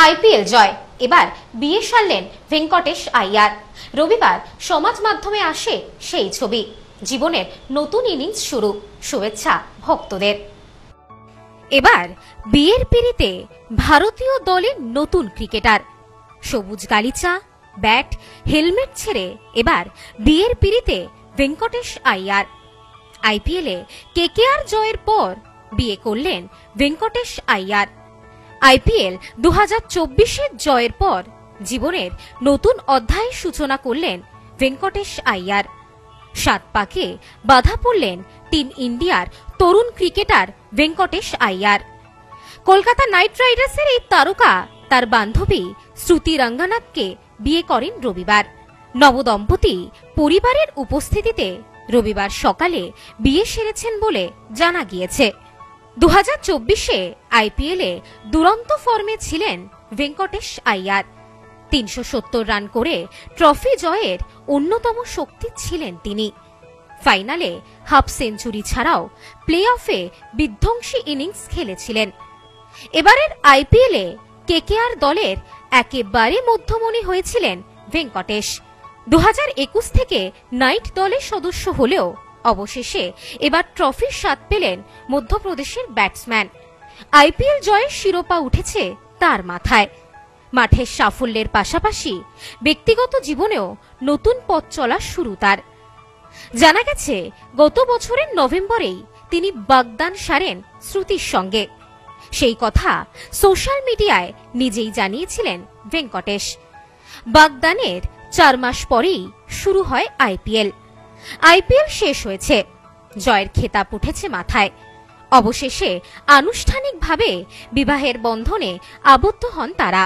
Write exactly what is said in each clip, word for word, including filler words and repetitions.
IPL জয়, এবার বিয়ে সারলেন ভেঙ্কটেশ আইয়ার। রবিবার সমাজ মাধ্যমে আসে সেই ছবি। জীবনের নতুন ইনিংস শুরু, শুভেচ্ছা ভক্তদের। এবার বিয়ের পিড়িতে ভারতীয় দলের নতুন ক্রিকেটার। সবুজ গালিচা, ব্যাট, হেলমেট ছেড়ে এবার বিয়ের পিড়িতে ভেঙ্কটেশ আইয়ার। আইপিএলে কেকেআর জয়ের পর বিয়ে করলেন ভেঙ্কটেশ আইয়ার। আইপিএল দু হাজার চব্বিশের জয়ের পর জীবনের নতুন অধ্যায়ের সূচনা করলেন ভেঙ্কটেশ আইয়ার। সাত পাকে বাধা পড়লেন টিম ইন্ডিয়ার তরুণ ক্রিকেটার ভেঙ্কটেশ আইয়ার। কলকাতা নাইট রাইডার্সের এই তারকা তার বান্ধবী শ্রুতি রঙ্গনাথকে বিয়ে করেন রবিবার। নবদম্পতি পরিবারের উপস্থিতিতে রবিবার সকালে বিয়ে সেরেছেন বলে জানা গিয়েছে। দু হাজার চব্বিশে আইপিএলে দুরন্ত ফর্মে ছিলেন ভেঙ্কটেশ আইয়ার। তিনশো সত্তর রান করে ট্রফি জয়ের অন্যতম শক্তি ছিলেন তিনি। ফাইনালে হাফ সেঞ্চুরি ছাড়াও প্লে অফে বিধ্বংসী ইনিংস খেলেছিলেন। এবারের আইপিএলে কেকেআর দলের একেবারে মধ্যমণি হয়েছিলেন ভেঙ্কটেশ। দু হাজার একুশ থেকে নাইট দলের সদস্য হলেও অবশেষে এবার ট্রফির স্বাদ পেলেন মধ্যপ্রদেশের ব্যাটসম্যান। আইপিএল জয়ের শিরোপা উঠেছে তার মাথায়। মাঠের সাফল্যের পাশাপাশি ব্যক্তিগত জীবনেও নতুন পথ চলা শুরু তার। জানা গেছে গত বছরের নভেম্বরেই তিনি বাগদান সারেন শ্রুতির সঙ্গে। সেই কথা সোশ্যাল মিডিয়ায় নিজেই জানিয়েছিলেন ভেঙ্কটেশ। বাগদানের চার মাস পরেই শুরু হয় আইপিএল। আইপিএল শেষ হয়েছে, জয়ের খেতাব উঠেছে মাথায়। অবশেষে আনুষ্ঠানিকভাবে বিবাহের বন্ধনে আবদ্ধ হন তারা।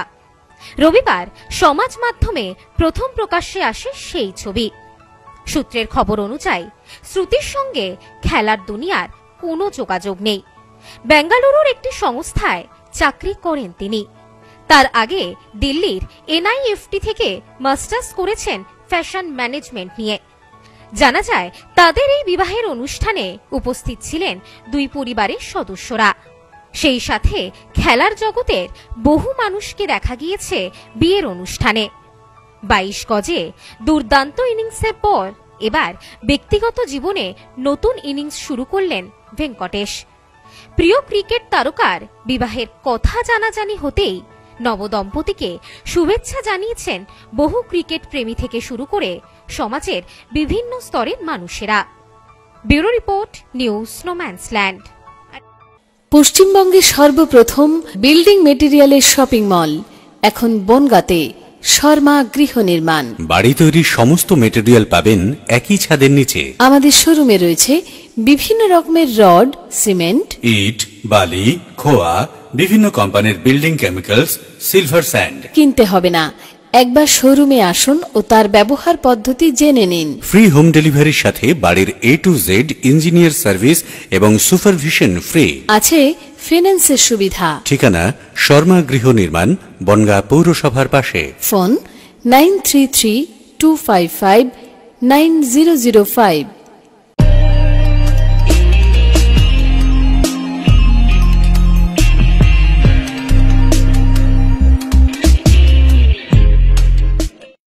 রবিবার সমাজ মাধ্যমে প্রথম প্রকাশ্যে আসে সেই ছবি। সূত্রের খবর অনুযায়ী শ্রুতির সঙ্গে খেলার দুনিয়ার কোনো যোগাযোগ নেই। বেঙ্গালুরুর একটি সংস্থায় চাকরি করেন তিনি। তার আগে দিল্লির এনআইএফটি থেকে মাস্টার্স করেছেন ফ্যাশন ম্যানেজমেন্ট নিয়ে। জানা যায় তাদের এই বিবাহের অনুষ্ঠানে উপস্থিত ছিলেন দুই পরিবারের সদস্যরা। সেই সাথে খেলার জগতের বহু মানুষকে দেখা গিয়েছে বিয়ের অনুষ্ঠানে। বাইশ গজে দুর্দান্ত ইনিংসের পর এবার ব্যক্তিগত জীবনে নতুন ইনিংস শুরু করলেন ভেঙ্কটেশ। প্রিয় ক্রিকেট তারকার বিবাহের কথা জানাজানি হতেই নবদম্পতিকে শুভেচ্ছা জানিয়েছেন বহু ক্রিকেট প্রেমী থেকে শুরু করে সমাজের বিভিন্ন স্তরের মানুষেরা। Bureau report, news no man's land. পশ্চিমবঙ্গের সর্বপ্রথম বিল্ডিং মেটেরিয়ালের শপিং মল এখন বনগাঁতে। শর্মা গৃহ নির্মাণ। বাড়ি তৈরির সমস্ত মেটেরিয়াল পাবেন একই ছাদের নিচে। আমাদের শোরুমে রয়েছে বিভিন্ন রকমের রড, সিমেন্ট, ইট, বালি, খোয়া, বিভিন্ন কোম্পানির বিল্ডিং কেমিক্যালস, সিলভার স্যান্ড। কিনতে হবে না, একবার শোরুমে আসুন ও তার ব্যবহার পদ্ধতি জেনে নিন। ফ্রি হোম ডেলিভারির সাথে বাড়ির A to Z engineer service এবং সুপারভিশন ফ্রি। আছে ফিন্যান্সের সুবিধা। ঠিকানা শর্মা গৃহ নির্মাণ, বনগাঁ পৌরসভার পাশে। Phone nine three three two five five nine zero zero five.